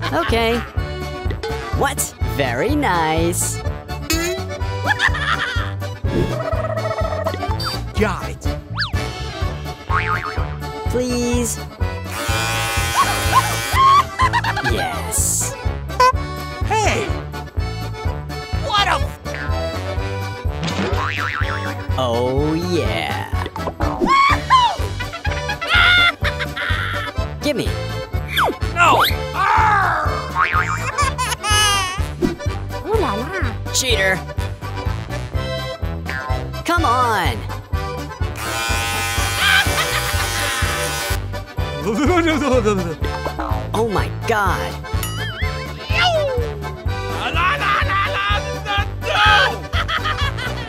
Okay. What? Very nice. Got it. Please. Yes. Hey! What a... Oh, yeah. Gimme. No! Ooh la la. Cheater. Come on. Oh my God.